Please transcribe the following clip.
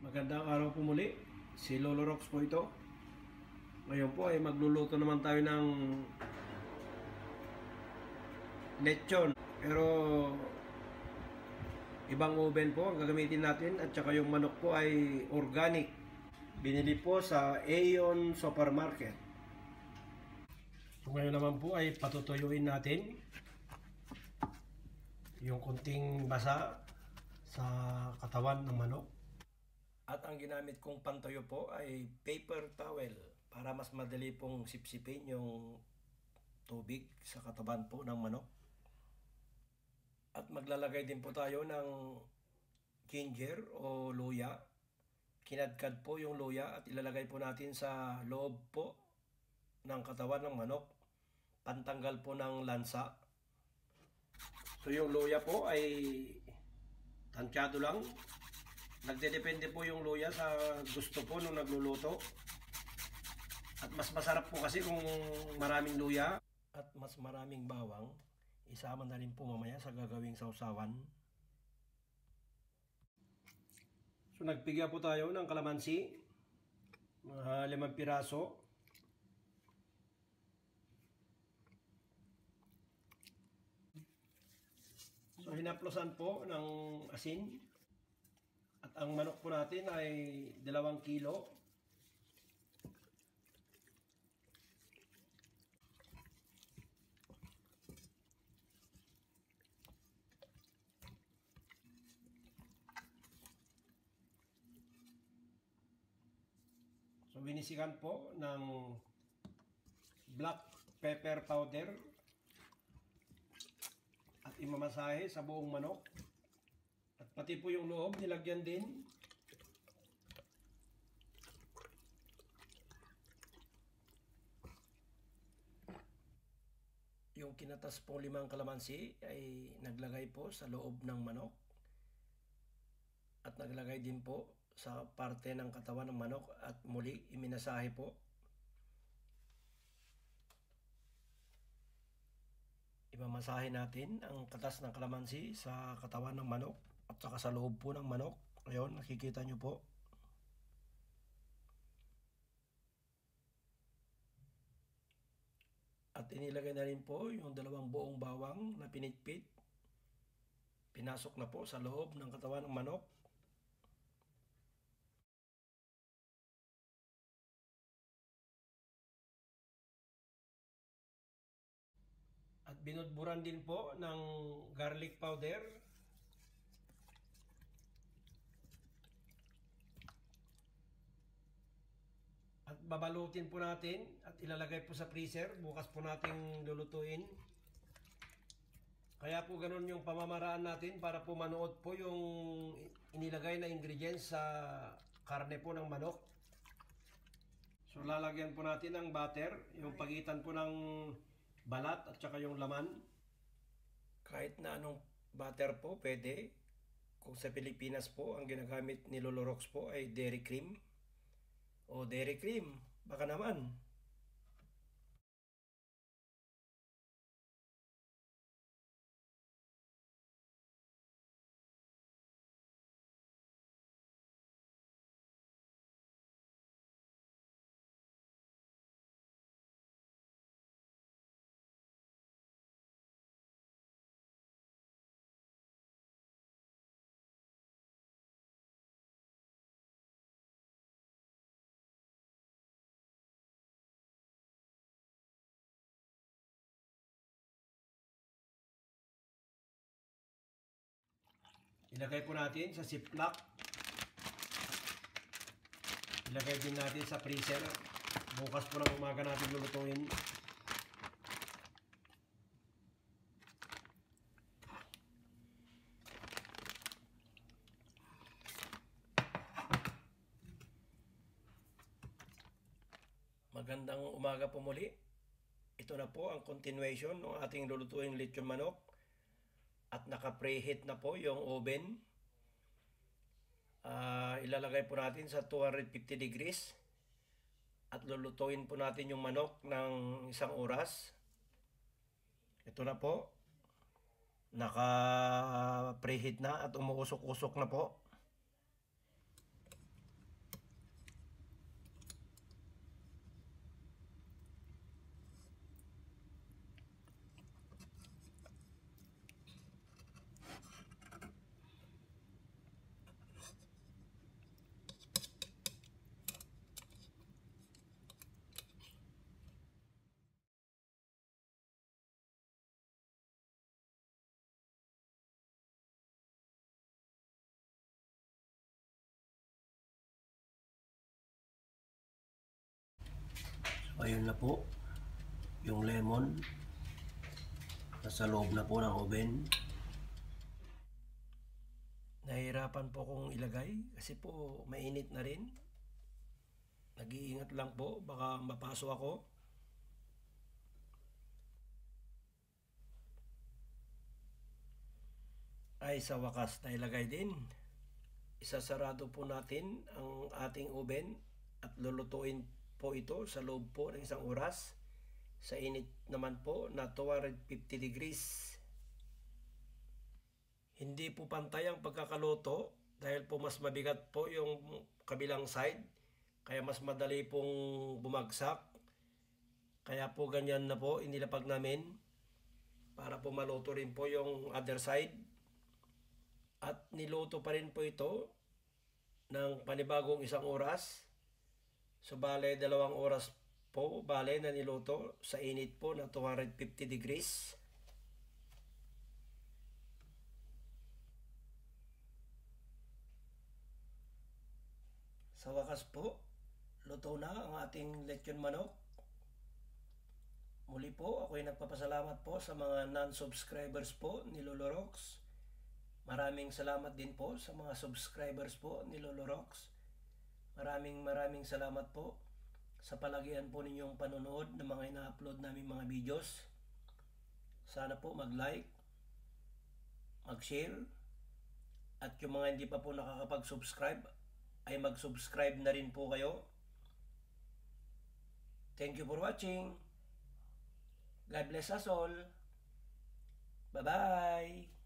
Magandang araw po muli. Si Lolo Rox po ito. Ngayon po ay magluluto naman tayo ng lechon. Pero ibang oven po ang gagamitin natin at saka yung manok po ay organic. Binili po sa Aeon Supermarket. So ngayon naman po ay patutuyuin natin yung kunting basa sa katawan ng manok. At ang ginamit kong pantuyo po ay paper towel para mas madali pong sipsipin yung tubig sa katawan po ng manok. At maglalagay din po tayo ng ginger o luya. Kinadkad po yung luya at ilalagay po natin sa loob po ng katawan ng manok. Pantanggal po ng lansa. So yung luya po ay tansyado lang. Nagdedepende po yung luya sa gusto po nung nagluluto. At mas masarap po kasi kung maraming luya at mas maraming bawang. Isama na rin po mamaya sa gagawing sausawan. So nagpigya po tayo ng kalamansi. Mga 5 piraso. So hinaplosan po ng asin. At ang manok po natin ay 2 kilo. So binisikan po ng black pepper powder at imamasahe sa buong manok. At pati po yung loob, nilagyan din. Yung kinatas po 5 kalamansi ay naglagay po sa loob ng manok. At naglagay din po sa parte ng katawan ng manok at muli iminasahe po. Imamasahe natin ang katas ng kalamansi sa katawan ng manok at saka sa loob po ng manok. Ayun, nakikita nyo po. At inilagay na rin po yung 2 buong bawang na pinitpit. Pinasok na po sa loob ng katawan ng manok. At binudburan din po ng garlic powder. At babalutin po natin at ilalagay po sa freezer. Bukas po nating lulutuin. Kaya po ganun yung pamamaraan natin para po manuot po yung inilagay na ingredients sa karne po ng manok. So lalagyan po natin ng butter, yung pagitan po ng balat at saka yung laman. Kahit na anong butter po pwede. Kung sa Pilipinas po ang ginagamit ni Lolo Rox po ay dairy cream. O dairy cream, baka naman. Ilagay po natin sa ziplock. Ilagay din natin sa freezer. Bukas po ng umaga natin lulutuin. Magandang umaga po muli. Ito na po ang continuation ng ating lulutuing lechon manok. At naka-preheat na po yung oven. Ilalagay po natin sa 250 degrees. At lulutuin po natin yung manok ng 1 oras. Ito na po. Naka-preheat na at umuusok-usok na po. ayun na po yung lemon nasa loob na po ng oven. Nahihirapan po kong ilagay kasi po mainit na rin. Nag-iingat lang po, baka mapaso ako. Ay sa wakas na ilagay din. Isasarado po natin ang ating oven at lulutuin po ito sa loob po ng 1 oras. Sa init naman po na 250 degrees. Hindi po pantay ang pagkakaluto dahil po mas mabigat po yung kabilang side. Kaya mas madali pong bumagsak. Kaya po ganyan na po inilapag namin para po maluto rin po yung other side. At niluto pa rin po ito ng panibagong 1 oras. So bale 2 oras po bale na niluto sa init po na 250 degrees. Sa wakas po, luto na ang ating lechon manok. Muli po, ako'y nagpapasalamat po sa mga non-subscribers po ni Lolo Rox. Maraming salamat din po sa mga subscribers po ni Lolo Rox. Maraming salamat po sa palagian po ninyong panonood ng mga ina-upload namin mga videos. Sana po mag-like, mag-share, at yung mga hindi pa po nakakapag-subscribe ay mag-subscribe na rin po kayo. Thank you for watching. God bless us all. Bye-bye.